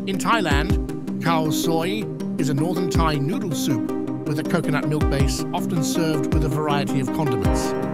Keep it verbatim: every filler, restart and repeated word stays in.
In Thailand, Khao Soi is a northern Thai noodle soup with a coconut milk base, often served with a variety of condiments.